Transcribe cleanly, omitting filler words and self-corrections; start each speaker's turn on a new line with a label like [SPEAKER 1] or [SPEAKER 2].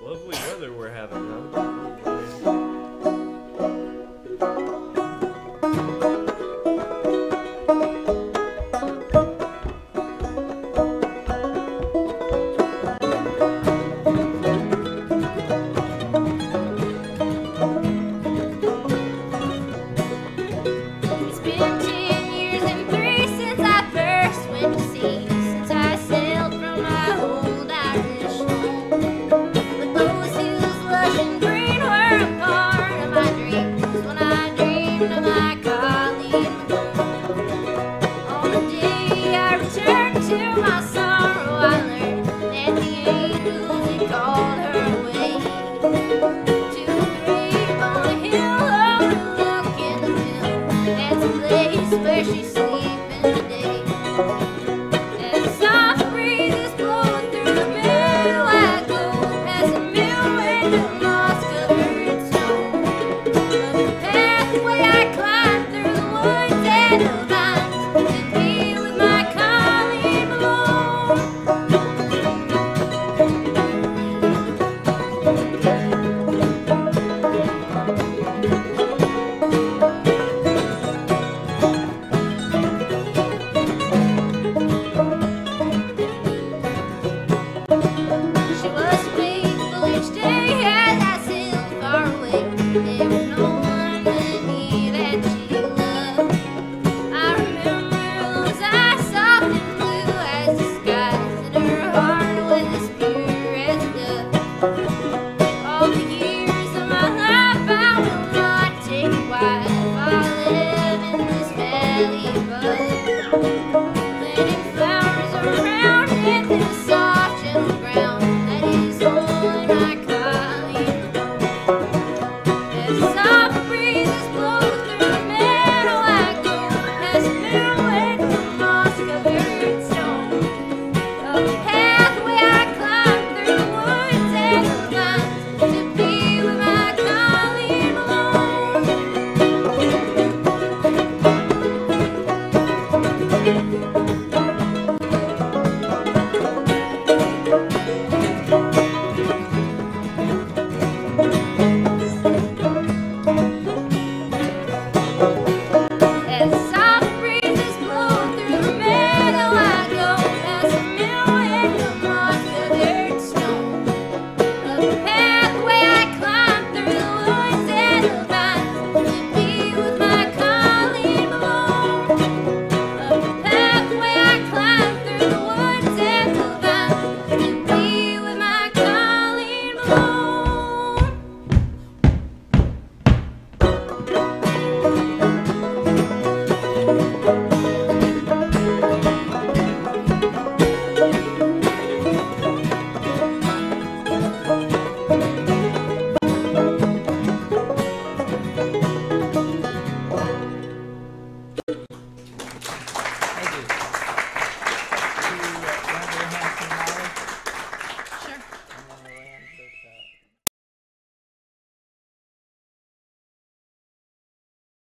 [SPEAKER 1] Lovely weather we're having, huh?
[SPEAKER 2] It's been 10 years and 3 since I first went to sea, since I sailed from my old Irish home. But those hills lush and green were a part of my dreams when I dreamed of my Colleen Malone. On the day I returned to my son,